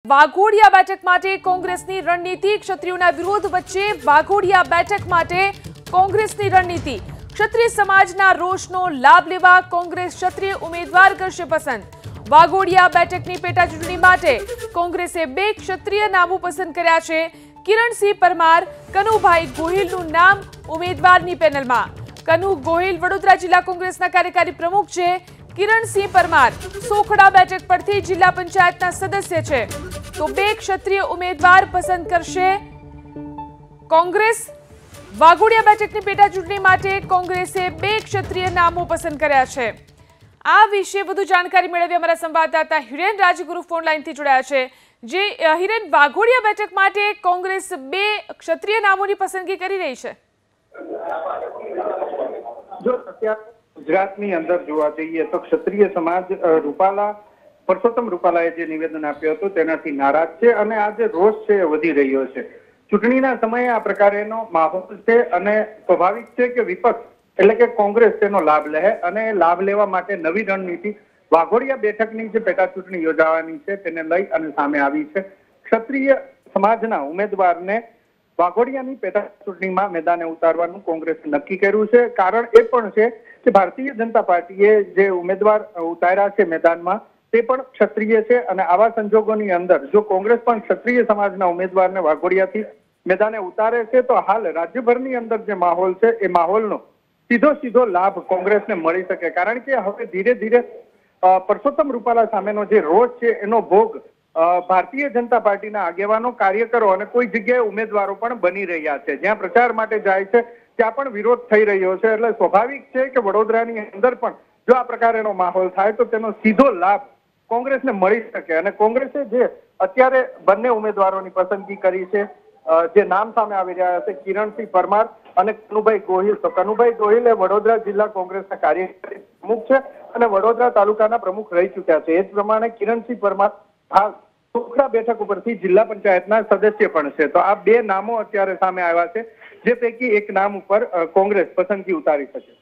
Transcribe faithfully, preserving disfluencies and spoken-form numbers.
વાઘોડિયા બેઠક માટે કોંગ્રેસની રણનીતિ, ક્ષત્રિયોના વિરોધ વચ્ચે વાઘોડિયા બેઠક માટે કોંગ્રેસની રણનીતિ। ક્ષત્રિય સમાજના રોષનો લાભ લેવા કોંગ્રેસ ક્ષત્રિય ઉમેદવાર કરશે પસંદ। વાઘોડિયા બેઠકની પેટા ચૂંટણી માટે કોંગ્રેસે બે ક્ષત્રિય નામો પસંદ કર્યા છે। કિરણસિંહ પરમાર, કનુભાઈ ગોહિલનું નામ ઉમેદવારની પેનલમાં। કનુ ગોહિલ વડોદરા જિલ્લા કોંગ્રેસના કાર્યકારી પ્રમુખ છે। કિરણસિંહ પરમાર સોખડા બેઠક પરથી જિલ્લા પંચાયતના સદસ્ય છે। તો બે ક્ષત્રિય ઉમેદવાર પસંદ કરશે કોંગ્રેસ। વાઘોડિયા બેઠકની પેટા ચૂંટણી માટે કોંગ્રેસે બે ક્ષત્રિય નામો પસંદ કર્યા છે। આ વિશે વધુ જાણકારી મેળવી અમારા સંવાદદાતા હિરેન રાજગુરુ ફોન લાઈનથી જોડાયા છે। જે હિરેન, વાઘોડિયા બેઠક માટે કોંગ્રેસ બે ક્ષત્રિય નામોની પસંદગી કરી રહી છે। જો અત્યારે ગુજરાતની અંદર જોવા જઈએ તો ક્ષત્રિય સમાજ રૂપાલા પરસોત્તમ રૂપાલાએ જે નિવેદન આપ્યું હતું તેનાથી નારાજ છે અને આ જે રોષ છે એ વધી રહ્યો છે। ચૂંટણીના સમયે આ પ્રકારેનો માહોલ છે અને સ્વાભાવિક છે કે વિપક્ષ એટલે કે કોંગ્રેસ તેનો લાભ લે અને લાભ લેવા માટે નવી રણનીતિ વાઘોડિયા બેઠકની જે પેટા ચૂંટણી યોજાવાની છે તેને લઈ અને સામે આવી છે। ક્ષત્રિય સમાજના ઉમેદવારને વાઘોડિયાની પેટા ચૂંટણીમાં મેદાને ઉતારવાનું કોંગ્રેસે નક્કી કર્યું છે। કારણ એ પણ છે કે ભારતીય જનતા પાર્ટીએ જે ઉમેદવાર ઉતાર્યા છે મેદાનમાં તે પણ ક્ષત્રિય છે અને આવા સંજોગોની અંદર જો કોંગ્રેસ પણ ક્ષત્રિય સમાજના ઉમેદવારને વાઘોડિયાથી મેદાને ઉતારે છે તો હાલ રાજ્યભરની અંદર જે માહોલ છે એ માહોલનો સીધો સીધો લાભ કોંગ્રેસને મળી શકે। કારણ કે હવે ધીરે ધીરે પરસોત્તમ રૂપાલા સામેનો જે રોષ છે એનો ભોગ ભારતીય જનતા પાર્ટીના આગેવાનો, કાર્યકરો અને કોઈ જગ્યાએ ઉમેદવારો પણ બની રહ્યા છે। જ્યાં પ્રચાર માટે જાય છે ત્યાં પણ વિરોધ થઈ રહ્યો છે। એટલે સ્વાભાવિક છે કે વડોદરાની અંદર પણ જો આ પ્રકારેનો માહોલ થાય તો તેનો સીધો લાભ કોંગ્રેસને મળી શકે અને કોંગ્રેસે જે અત્યારે બંને ઉમેદવારોની પસંદગી કરી છે, જે નામ સામે આવી રહ્યા છે કિરણસિંહ પરમાર અને કનુભાઈ ગોહિલ, તો કનુભાઈ ગોહિલ એ વડોદરા જિલ્લા કોંગ્રેસના કાર્યકારી પ્રમુખ છે અને વડોદરા તાલુકાના પ્રમુખ રહી ચુક્યા છે। એ જ પ્રમાણે કિરણસિંહ પરમાર હાલ સોખડા બેઠક ઉપરથી જિલ્લા પંચાયતના સદસ્ય પણ છે। તો આ બે નામો અત્યારે સામે આવ્યા છે જે પૈકી એક નામ ઉપર કોંગ્રેસ પસંદગી ઉતારી શકે।